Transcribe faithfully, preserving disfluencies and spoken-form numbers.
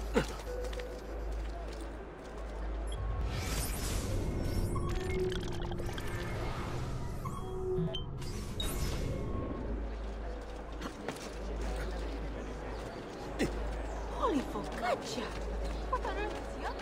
Holy focaccia! What on earth is the other?